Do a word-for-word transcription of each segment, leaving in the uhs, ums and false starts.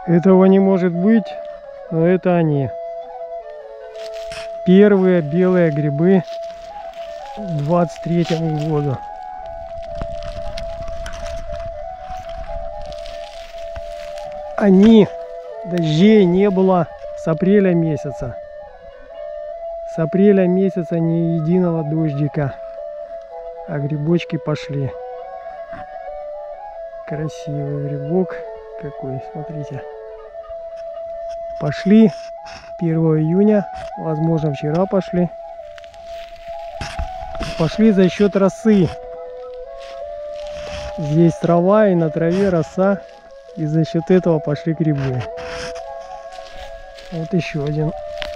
Этого не может быть, но это они. Первые белые грибы к двадцать третьему году. Они, дождей не было с апреля месяца. С апреля месяца ни единого дождика. А грибочки пошли. Красивый грибок какой, смотрите. Пошли первого июня, возможно вчера пошли. Пошли за счет росы. Здесь трава, и на траве роса, и за счет этого пошли грибы. Вот еще один.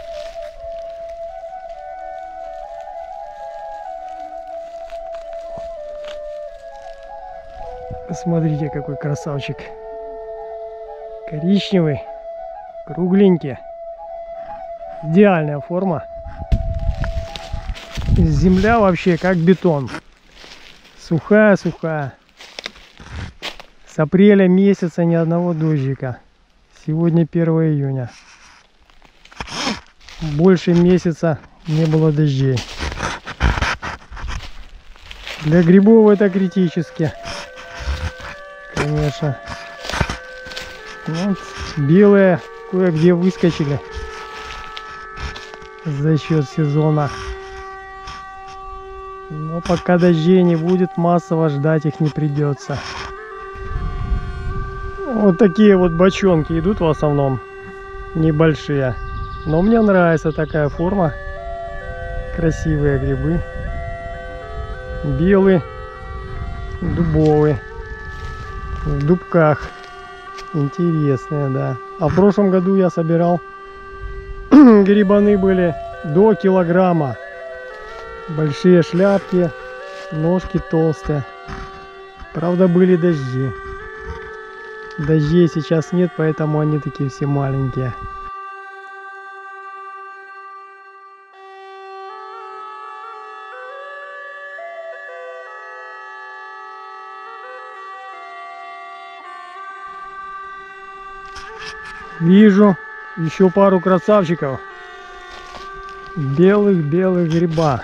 Смотрите, какой красавчик. Коричневый, кругленький. Идеальная форма. Земля вообще как бетон. Сухая-сухая. С апреля месяца ни одного дождика. Сегодня первого июня. Больше месяца не было дождей. Для грибов это критически. Конечно. Вот, белые кое-где выскочили за счет сезона. Но пока дождей не будет, массово ждать их не придется. Вот такие вот бочонки идут в основном, небольшие. Но мне нравится такая форма. Красивые грибы. Белый, дубовый. В дубках. Интересные, да. А в прошлом году я собирал грибаны были до килограмма. Большие шляпки, ножки толстые. Правда, были дожди. Дождей сейчас нет, поэтому они такие все маленькие. Вижу еще пару красавчиков. Белых-белых гриба.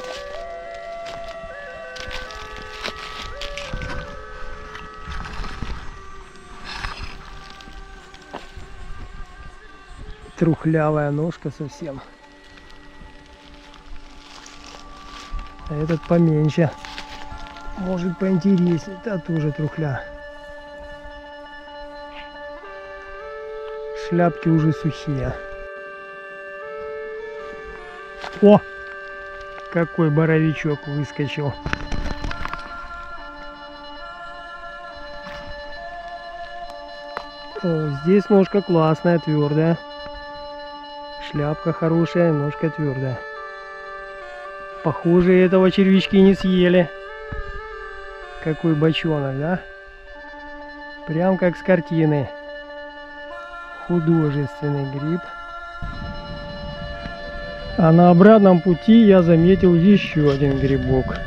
Трухлявая ножка совсем. А этот поменьше. Может поинтереснее. Да тоже трухля. Шляпки уже сухие. О! Какой боровичок выскочил. О, здесь ножка классная, твердая. Шляпка хорошая, ножка твердая. Похоже, этого червячки не съели. Какой бочонок, да? Прям как с картины. Художественный гриб. А на обратном пути я заметил еще один грибок.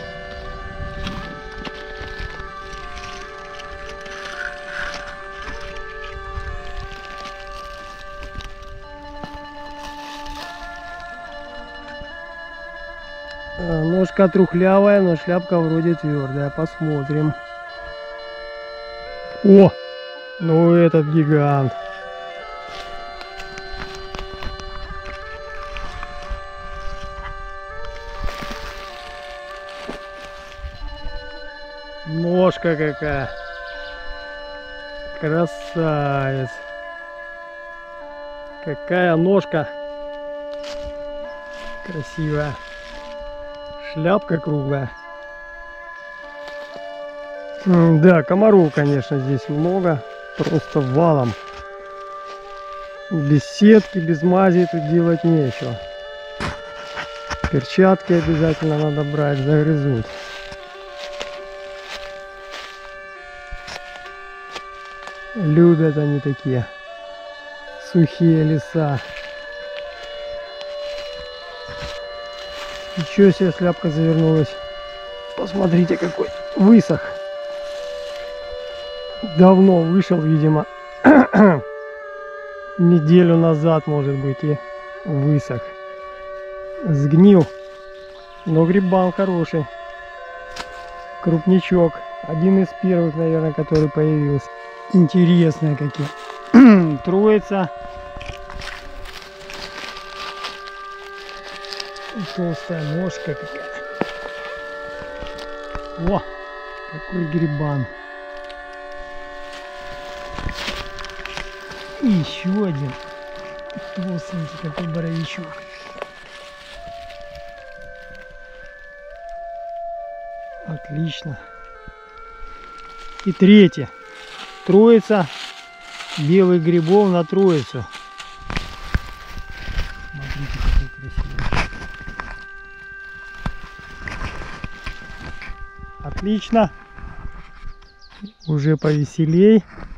Ножка трухлявая, но шляпка вроде твердая. Посмотрим. О! Ну этот гигант. Ножка какая. Красавец. Какая ножка. Красивая. Шляпка круглая. Да, комаров, конечно, здесь много. Просто валом. Без сетки, без мази тут делать нечего. Перчатки обязательно надо брать, загрызут. Любят они такие сухие леса. Ничего себе, шляпка завернулась. Посмотрите, какой высох. Давно вышел, видимо. неделю назад, может быть, и высох. Сгнил. Но грибан хороший. Крупничок. Один из первых, наверное, который появился. Интересные какие. Троица. Толстая ножка какая. О, какой грибан. И еще один. Толстенький какой боровичок. Отлично. И третье. Троица белых грибов на троицу. Смотрите, какой красивый. Отлично. Уже повеселей.